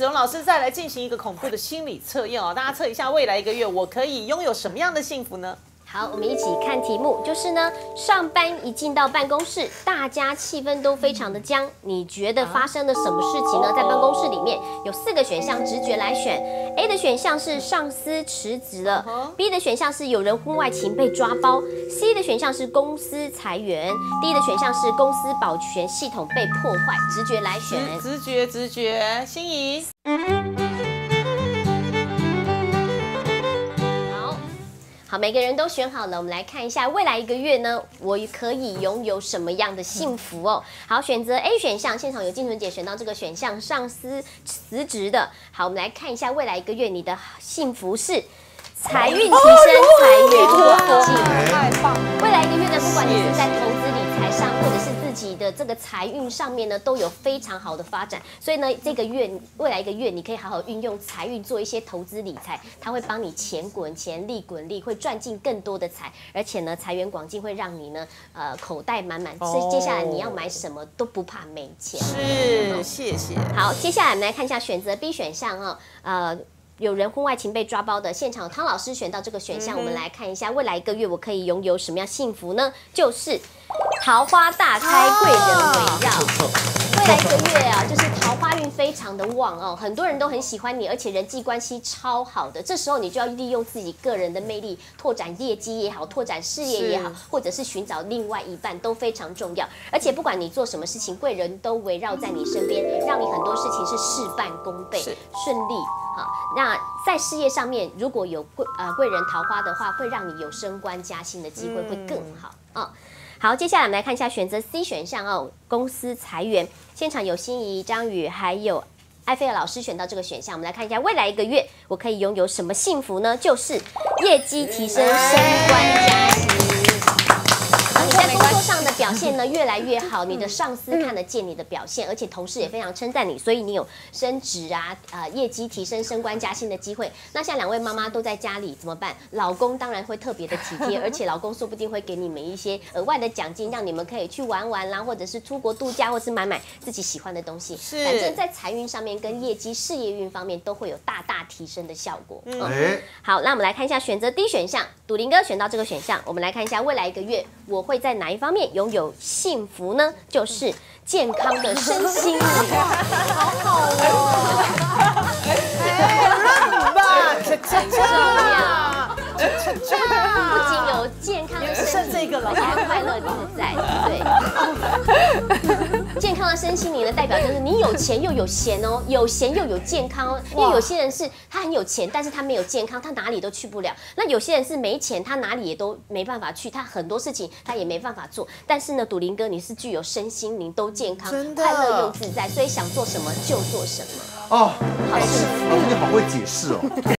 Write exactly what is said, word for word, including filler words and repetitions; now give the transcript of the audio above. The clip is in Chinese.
子荣老师再来进行一个恐怖的心理测验哦，大家测一下未来一个月我可以拥有什么样的幸福呢？ 好，我们一起看题目，就是呢，上班一进到办公室，大家气氛都非常的僵。你觉得发生了什么事情呢？在办公室里面有四个选项，直觉来选。A 的选项是上司辞职了 ，B 的选项是有人婚外情被抓包 ，C 的选项是公司裁员 ，D 的选项是公司保全系统被破坏。直觉来选， 直觉直觉，心仪。 好，每个人都选好了，我们来看一下未来一个月呢，我可以拥有什么样的幸福哦？好，选择 A 选项，现场有静纯姐选到这个选项，上司辞职的。好，我们来看一下未来一个月你的幸福是财运提升，财源广进。 太棒了！ 未来一个月呢，不管你是在投资理财上，或者是自己的这个财运上面呢，都有非常好的发展。所以呢，这个月未来一个月，你可以好好运用财运做一些投资理财，它会帮你钱滚钱，利滚利，会赚进更多的财，而且呢，财源广进会让你呢，呃，口袋满满。所以接下来你要买什么都不怕没钱。 是，谢谢。 好，接下来我们来看一下选择 B 选项哦，呃。有人婚外情被抓包的现场，汤老师选到这个选项，嗯、我们来看一下未来一个月我可以拥有什么样幸福呢？就是桃花大开，贵人围绕。未来一个月啊，就是桃花运非常的旺哦，很多人都很喜欢你，而且人际关系超好的。这时候你就要利用自己个人的魅力，拓展业绩也好，拓展事业也好，或者是寻找另外一半都非常重要。而且不管你做什么事情，贵人都围绕在你身边，让你很多事情是事半功倍，顺利。好，那在事业上面，如果有贵呃贵人桃花的话，会让你有升官加薪的机会，会更好啊。嗯好，接下来我们来看一下选择 C 选项哦，公司裁员。现场有心仪、张宇还有艾菲尔老师选到这个选项，我们来看一下未来一个月我可以拥有什么幸福呢？就是业绩提升、升官加薪。你在工作上的表现呢越来越好，你的上司看得见你的表现，而且同事也非常称赞你，所以你有升职啊、呃业绩提升、升官加薪的机会。那像两位妈妈都在家里怎么办？老公当然会特别的体贴，而且老公说不定会给你们一些额外的奖金，让你们可以去玩玩啦，或者是出国度假，或是买买自己喜欢的东西。反正在财运上面跟业绩、事业运方面都会有大大提升的效果。嗯，嗯好，那我们来看一下选择 D 选项，赌林哥选到这个选项，我们来看一下未来一个月我会在哪一方面拥有幸福呢？就是健康的身心灵，好好哦。 润吧， 这样，不仅有健康的身体，而且还快乐自在。对，健康的身心灵呢，代表就是你有钱又有闲哦，有闲又有健康哦。因为有些人是他很有钱，但是他没有健康，他哪里都去不了。那有些人是没钱，他哪里也都没办法去，他很多事情他也没办法做。但是呢，赌林哥你是具有身心灵都健康、快乐又自在，所以想做什么就做什么。 哦，老师，老师你好会解释哦。